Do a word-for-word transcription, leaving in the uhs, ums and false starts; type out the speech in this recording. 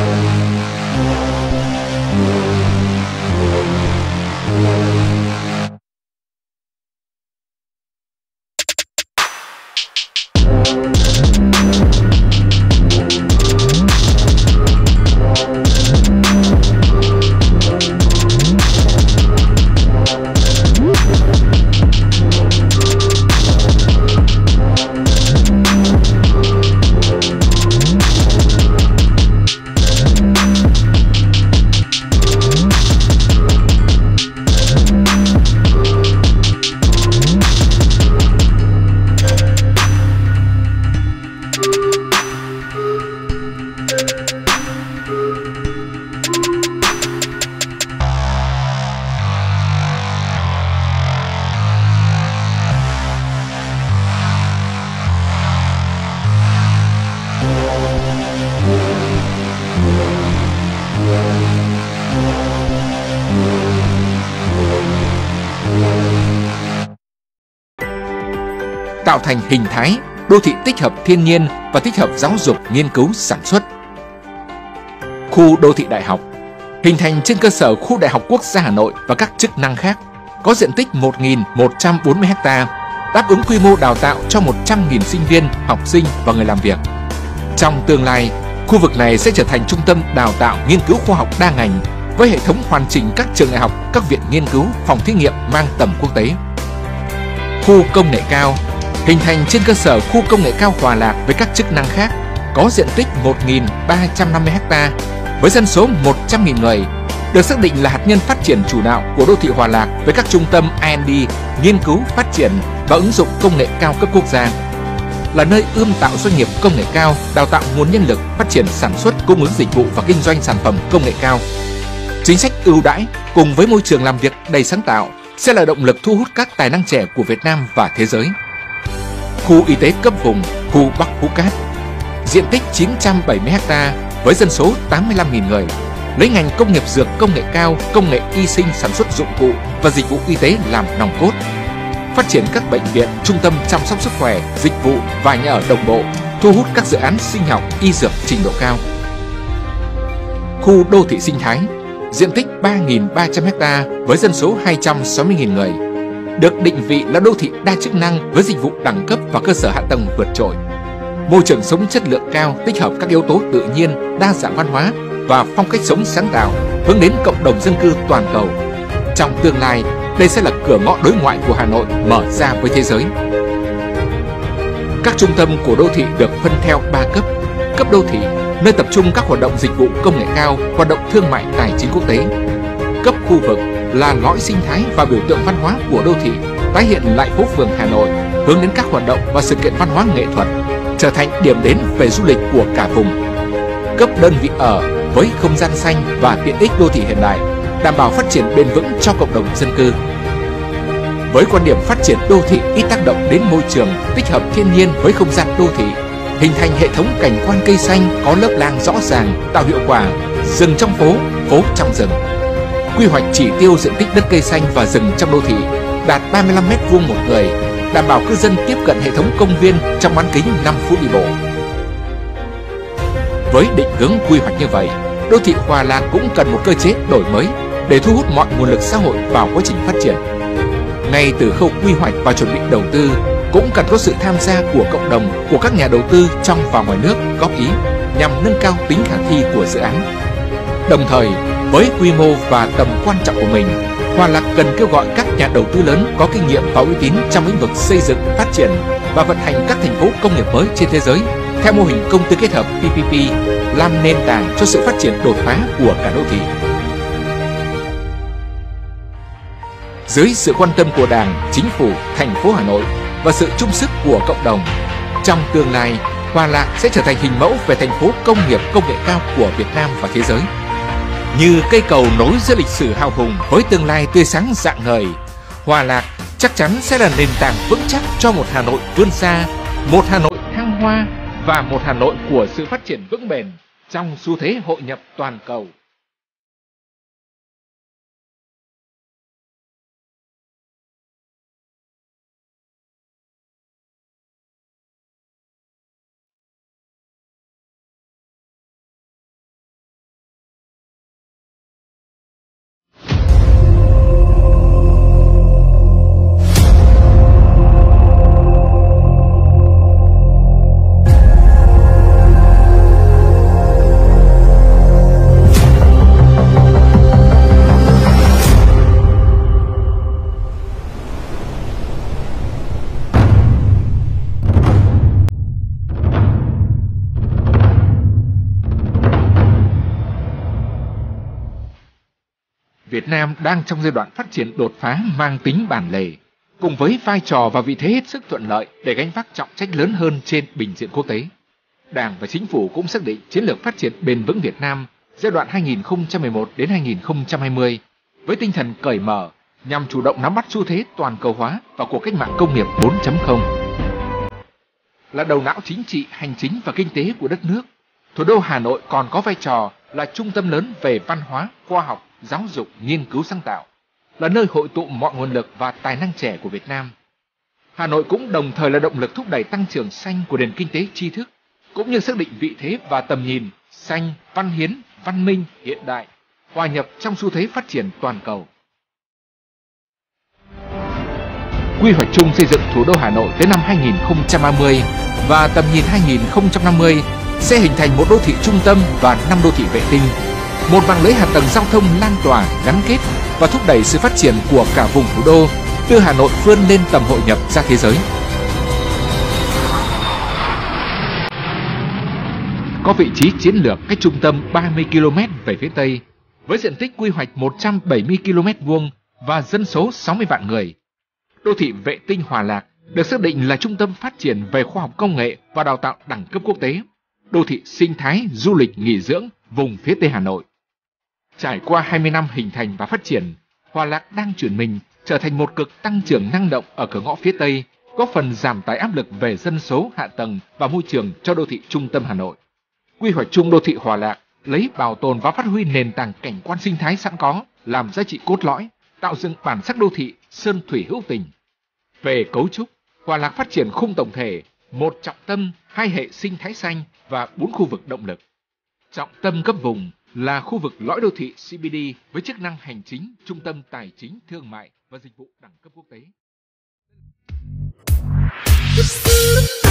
Tạo thành hình thái đô thị tích hợp thiên nhiên và tích hợp giáo dục, nghiên cứu, sản xuất. Khu đô thị đại học hình thành trên cơ sở khu Đại học Quốc gia Hà Nội và các chức năng khác, có diện tích một nghìn một trăm bốn mươi ha, đáp ứng quy mô đào tạo cho một trăm nghìn sinh viên, học sinh và người làm việc. Trong tương lai, khu vực này sẽ trở thành trung tâm đào tạo nghiên cứu khoa học đa ngành với hệ thống hoàn chỉnh các trường đại học, các viện nghiên cứu, phòng thí nghiệm mang tầm quốc tế. Khu công nghệ cao hình thành trên cơ sở khu công nghệ cao Hòa Lạc với các chức năng khác, có diện tích một nghìn ba trăm năm mươi ha với dân số một trăm nghìn người, được xác định là hạt nhân phát triển chủ đạo của đô thị Hòa Lạc với các trung tâm R and D, nghiên cứu, phát triển và ứng dụng công nghệ cao cấp quốc gia, là nơi ươm tạo doanh nghiệp công nghệ cao, đào tạo nguồn nhân lực, phát triển sản xuất, cung ứng dịch vụ và kinh doanh sản phẩm công nghệ cao. Chính sách ưu đãi cùng với môi trường làm việc đầy sáng tạo sẽ là động lực thu hút các tài năng trẻ của Việt Nam và thế giới. Khu y tế cấp vùng, khu Bắc Phú Cát, diện tích chín trăm bảy mươi ha với dân số tám mươi lăm nghìn người, lấy ngành công nghiệp dược công nghệ cao, công nghệ y sinh sản xuất dụng cụ và dịch vụ y tế làm nòng cốt. Phát triển các bệnh viện, trung tâm chăm sóc sức khỏe, dịch vụ và nhà ở đồng bộ, thu hút các dự án sinh học, y dược trình độ cao. Khu đô thị sinh thái, diện tích ba nghìn ba trăm ha với dân số hai trăm sáu mươi nghìn người, được định vị là đô thị đa chức năng với dịch vụ đẳng cấp và cơ sở hạ tầng vượt trội. Môi trường sống chất lượng cao tích hợp các yếu tố tự nhiên, đa dạng văn hóa và phong cách sống sáng tạo, hướng đến cộng đồng dân cư toàn cầu. Trong tương lai, đây sẽ là cửa ngõ đối ngoại của Hà Nội mở ra với thế giới. Các trung tâm của đô thị được phân theo ba cấp. Cấp đô thị, nơi tập trung các hoạt động dịch vụ công nghệ cao, hoạt động thương mại tài chính quốc tế. Cấp khu vực là lõi sinh thái và biểu tượng văn hóa của đô thị, tái hiện lại phố phường Hà Nội, hướng đến các hoạt động và sự kiện văn hóa nghệ thuật, trở thành điểm đến về du lịch của cả vùng. Cấp đơn vị ở với không gian xanh và tiện ích đô thị hiện đại, đảm bảo phát triển bền vững cho cộng đồng dân cư. Với quan điểm phát triển đô thị ít tác động đến môi trường, tích hợp thiên nhiên với không gian đô thị, hình thành hệ thống cảnh quan cây xanh có lớp lang rõ ràng, tạo hiệu quả rừng trong phố, phố trong rừng. Quy hoạch chỉ tiêu diện tích đất cây xanh và rừng trong đô thị đạt ba mươi lăm mét vuông một người, đảm bảo cư dân tiếp cận hệ thống công viên trong bán kính năm phút đi bộ. Với định hướng quy hoạch như vậy, đô thị Hòa Lạc cũng cần một cơ chế đổi mới để thu hút mọi nguồn lực xã hội vào quá trình phát triển. Ngay từ khâu quy hoạch và chuẩn bị đầu tư, cũng cần có sự tham gia của cộng đồng, của các nhà đầu tư trong và ngoài nước góp ý nhằm nâng cao tính khả thi của dự án. Đồng thời, với quy mô và tầm quan trọng của mình, Hòa Lạc cần kêu gọi các nhà đầu tư lớn có kinh nghiệm và uy tín trong lĩnh vực xây dựng, phát triển và vận hành các thành phố công nghiệp mới trên thế giới theo mô hình công tư kết hợp P P P, làm nền tảng cho sự phát triển đột phá của cả đô thị. Dưới sự quan tâm của Đảng, Chính phủ, thành phố Hà Nội và sự chung sức của cộng đồng, trong tương lai, Hòa Lạc sẽ trở thành hình mẫu về thành phố công nghiệp công nghệ cao của Việt Nam và thế giới. Như cây cầu nối giữa lịch sử hào hùng với tương lai tươi sáng rạng ngời, Hòa Lạc chắc chắn sẽ là nền tảng vững chắc cho một Hà Nội vươn xa, một Hà Nội thăng hoa và một Hà Nội của sự phát triển vững bền trong xu thế hội nhập toàn cầu. Việt Nam đang trong giai đoạn phát triển đột phá mang tính bản lề, cùng với vai trò và vị thế hết sức thuận lợi để gánh vác trọng trách lớn hơn trên bình diện quốc tế. Đảng và Chính phủ cũng xác định chiến lược phát triển bền vững Việt Nam giai đoạn hai nghìn không trăm mười một đến hai nghìn không trăm hai mươi với tinh thần cởi mở nhằm chủ động nắm bắt xu thế toàn cầu hóa và cuộc cách mạng công nghiệp bốn chấm không. Là đầu não chính trị, hành chính và kinh tế của đất nước, thủ đô Hà Nội còn có vai trò là trung tâm lớn về văn hóa, khoa học, giáo dục, nghiên cứu sáng tạo, là nơi hội tụ mọi nguồn lực và tài năng trẻ của Việt Nam. Hà Nội cũng đồng thời là động lực thúc đẩy tăng trưởng xanh của nền kinh tế tri thức, cũng như xác định vị thế và tầm nhìn xanh, văn hiến, văn minh, hiện đại, hòa nhập trong xu thế phát triển toàn cầu. Quy hoạch chung xây dựng thủ đô Hà Nội tới năm hai nghìn không trăm ba mươi và tầm nhìn hai nghìn không trăm năm mươi sẽ hình thành một đô thị trung tâm và năm đô thị vệ tinh, một mạng lưới hạ tầng giao thông lan tỏa, gắn kết và thúc đẩy sự phát triển của cả vùng thủ đô, đưa Hà Nội vươn lên tầm hội nhập ra thế giới. Có vị trí chiến lược cách trung tâm ba mươi ki lô mét về phía Tây, với diện tích quy hoạch một trăm bảy mươi ki lô mét vuông và dân số sáu mươi vạn người. Đô thị vệ tinh Hòa Lạc được xác định là trung tâm phát triển về khoa học công nghệ và đào tạo đẳng cấp quốc tế, đô thị sinh thái, du lịch, nghỉ dưỡng vùng phía Tây Hà Nội. Trải qua hai mươi năm hình thành và phát triển, Hòa Lạc đang chuyển mình trở thành một cực tăng trưởng năng động ở cửa ngõ phía Tây, góp phần giảm tải áp lực về dân số, hạ tầng và môi trường cho đô thị trung tâm Hà Nội. Quy hoạch chung đô thị Hòa Lạc lấy bảo tồn và phát huy nền tảng cảnh quan sinh thái sẵn có làm giá trị cốt lõi, tạo dựng bản sắc đô thị sơn thủy hữu tình. Về cấu trúc, Hòa Lạc phát triển khung tổng thể, một trọng tâm, hai hệ sinh thái xanh và bốn khu vực động lực. Trọng tâm cấp vùng là khu vực lõi đô thị xê bê đê với chức năng hành chính, trung tâm tài chính, thương mại và dịch vụ đẳng cấp quốc tế.